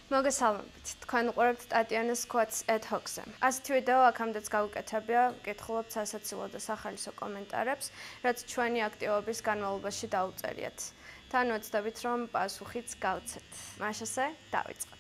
მოგესალმებით. თქვენ უყურებთ ტატიანას quotes ad hoc-ზე. ასეთი ვიდეო აქამდეც გავუკეთებია, ვკითხულობთ სასაცილო და სახალისო კომენტარებს, რაც ჩვენი აქტივობის განმავლობაში დაუწერიათ. თან ვეცდებით, რომ პასუხიც გავცეთ. მაშასე, დავიწყოთ.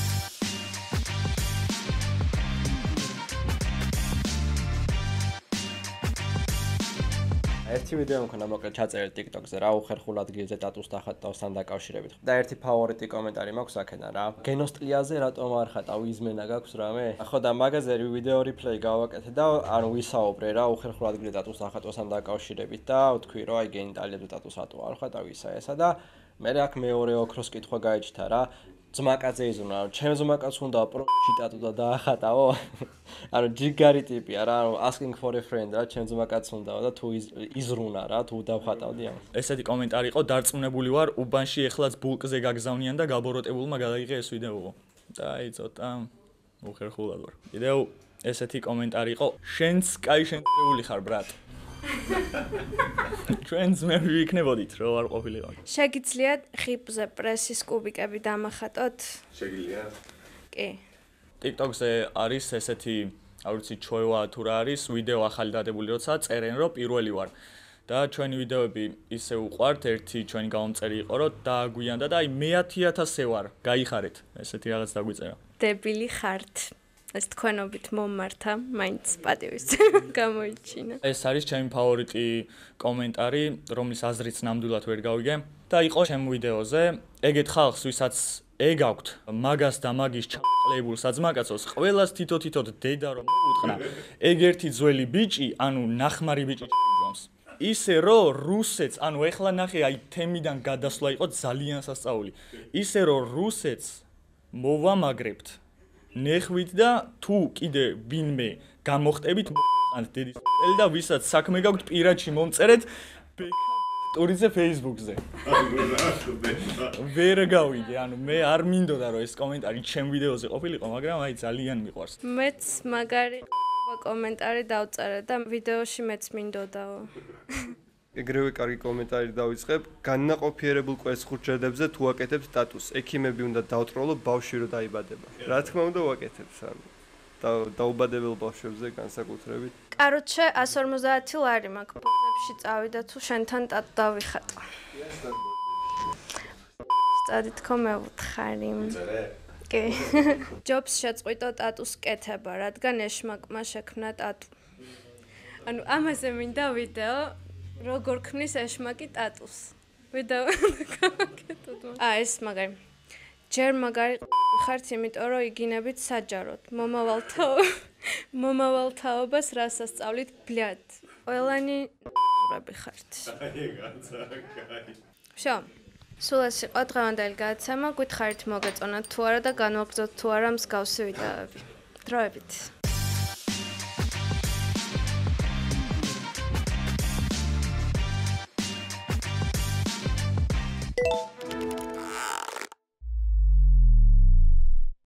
ერთი ვიდეო მქონდა მოკლედ ჩაწერილი TikTok-ზე რა უხერხულ ადგილზე ტატუს დახატავსთან დაკავშირებით. და ერთი ფავორიტი კომენტარი მაქვს აქედან რა. გენოსტრიაზე რატომ არ ხატავ იზმენა გაქვს რამე? ხო და მაგაზე ვიდეო replay გავაკეთე და ანუ ვისაუბრე რა უხერხულ ადგილზე ტატუს დახატავსთან დაკავშირებით და ვთქვი რომ აი გენიტალიებზე ტატუს რატო არ ხატავ ისა ესა და მე აქ მეორე ოქროს კითხვა გაიჩნდა რა. ძმაკაძე იზრუნა, რომ ჩემ ძმაკაც უნდა პროში ტატუ და დაახატავო. ანუ ჯიგარი ტიპია რა, ანუ asking for a friend რა, ჩემ ძმაკაც უნდა და თუ იზრუნა რა, თუ დავხატავდი ამას. ესეთი კომენტარი იყო, დარწმუნებული ვარ, უბანში ეხლაც ბულკზე გაგზავნიან და გაბოროტებულმა გადაიღე ეს ვიდეო. და აი ცოტა უხერხულად ვარ. კიდევ ესეთი კომენტარი იყო, შენც კაი შენწრეული ხარ, ბრატ. ჩვენც მე ვიქნებოდით, რომ არ ყოფილიყო. შეგიძლიათ ხიპზე პრესის კუბიკები დამახატოთ? შეგიძლია? კი. TikTok-ზე არის ესეთი, არ ვიცი, ჩვევა თუ რა არის, ვიდეო ახალი დადებული, როცა წერენ, რომ პირველი ვარ. და ჩვენი ვიდეოები ისე უყვართ, ერთი ჩვენი გამომწერი იყო, რომ დააგვიანდა და აი მე 10,000-ზე ვარ, გაიხარეთ. ესეთი რაღაც დაგვიწერა. დებილი ხართ. ეს თქვენობით მომმართა, მაინც პატივის გამოიჩინა. ეს არის ჩემი ფავორიტი კომენტარი, რომლის აზრიც ნამდვილად ვერ გავიგე და იყო ჩემ ვიდეოზე. ეგეთ ხალხს, ვისაც ეგ აქვთ, მაგას და მაგის ჩამყლებულ საძმაკაცოს, ყველას თითო-თითოდ დედა რომ მოუთხნა, ეგ ერთი ძველი ბიჭი, ანუ ნახმარი ბიჭი ჩაიძვამს. ისე რომ რუსეთს, ანუ ეხლა ნახე, აი თემიდან გადასვლა იყო ძალიან სასწაული. ისე რომ რუსეთს მოვამაგრებთ ნეხვით და თუ კიდე ვინმე გამოხტებით მოხანთ დედის წელი და ვისაც საქმე გაქვთ პირადში მომწერეთ ტურიზე Facebook-ზე. ვერ გავიგე, ანუ მე არ მინდოდა რომ ეს კომენტარი ჩემ ვიდეოზე ყოფილიყო, მაგრამ აი ძალიან მიყვარს. მეც მაგარი კომენტარი დავწერე და ვიდეოში მეც მინდოდაო. ეგრევე კარგი კომენტარი დავიწყებ. განნაყოფიერებულ კვერცხ ხურჯედებზე თუ აკეთებ სტატუსს, ექიმები უნდა დავტროლო ბავშვი რო დაიბადება. რა თქმა უნდა ვაკეთებ სამ. დაუბადებელ ბავშვებზე განსაკუთრებით. კაროჩე 150 ლარი მაქვს. ბოზებში წავიდა თუ შენთან ტატუ დავიხატო. სტადით კომევუთხარი. კი. ჯობს შეწყვიტო ტატუს კეთება, რადგან ეშმაკმა შექმნა ტატუ. ანუ ამაზე მინდა ვიდეო როგორ ქმნის ეშმაკი ტატუს. ვიდეო გავაკეთოთ. ეს მაგარი. ჯერ მაგარი ხართ, იმიტომ რომ იგინებით საჯაროდ. მომავალთაობას რას ასწავლით, ბლად. ყველანი ზურები ხართ. შო. სულ ეს იყო დღევანდელი გადაცემა. გითხარით მოგეწონათ თუ არა და განვაგრძოთ თუ არა მსგავსი ვიდეოები. დროებით.